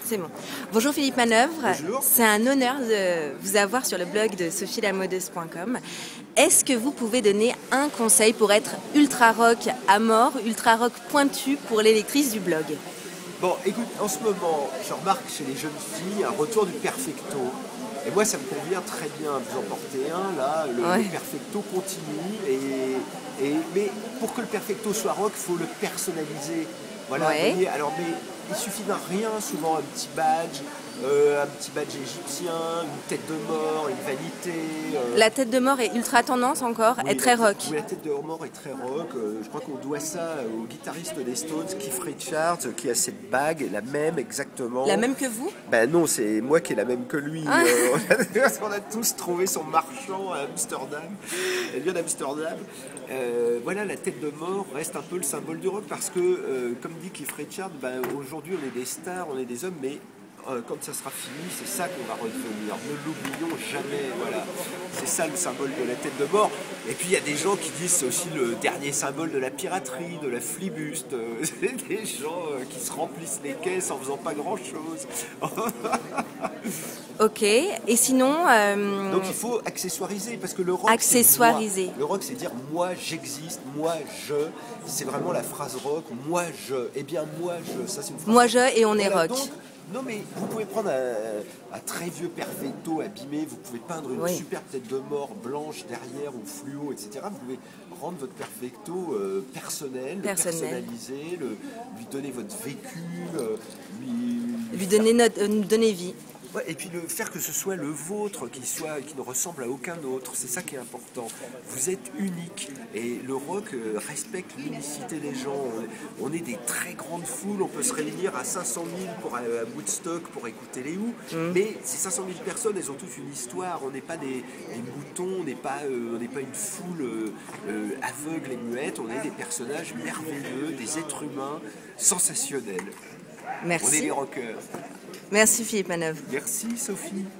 C'est bon. Bonjour Philippe Manœuvre. Bonjour. C'est un honneur de vous avoir sur le blog de sophielamodeuse.com. Est-ce que vous pouvez donner un conseil pour être ultra rock à mort, ultra rock pointu pour les lectrices du blog? Bon, écoute, en ce moment, je remarque chez les jeunes filles un retour du perfecto. Et moi, ça me convient très bien. Vous en portez un, là, le perfecto continue. Mais pour que le perfecto soit rock, il faut le personnaliser. Voilà, vous voyez, alors, mais il suffit d'un rien, souvent un petit badge égyptien, une tête de mort, une vanité. La tête de mort est ultra tendance encore, Oui, est très rock. Oui, la tête de mort est très rock. Je crois qu'on doit ça au guitariste des Stones, Keith Richards, qui a cette bague, la même exactement. La même que vous? Ben non, c'est moi qui ai la même que lui. On a tous trouvé son marchand à Amsterdam. Elle vient d'Amsterdam. Voilà, la tête de mort reste un peu le symbole du rock parce que, comme dit Keith Richards, ben, aujourd'hui on est des stars, on est des hommes, mais quand ça sera fini, c'est ça qu'on va redevenir. Ne l'oublions jamais, voilà. C'est ça le symbole de la tête de mort. Et puis il y a des gens qui disent c'est aussi le dernier symbole de la piraterie, de la flibuste. C'est des gens qui se remplissent les caisses en faisant pas grand-chose. Ok, et sinon... Donc il faut accessoiriser, parce que le rock, accessoiriser. C'est moi. Le rock, c'est dire moi j'existe, moi je. C'est vraiment la phrase rock, moi je. Eh bien moi je. Ça c'est une phrase. Moi je et on est voilà, rock. Donc, non mais vous pouvez prendre un très vieux perfecto abîmé, vous pouvez peindre une superbe tête de mort blanche derrière ou fluo, etc. Vous pouvez rendre votre perfecto personnel, le personnaliser, lui donner votre vécu, lui donner vie. Ouais, et puis faire que ce soit le vôtre qui ne ressemble à aucun autre, c'est ça qui est important. Vous êtes unique et le rock respecte l'unicité des gens. On est des très grandes foules, on peut se réunir à 500 000 pour aller à Woodstock pour écouter les Who, mais ces 500 000 personnes, elles ont toutes une histoire. On n'est pas des moutons, on n'est pas une foule aveugle et muette, on est des personnages merveilleux, des êtres humains sensationnels. Merci. On est les rockers. Merci Philippe Manœuvre. Merci Sophie.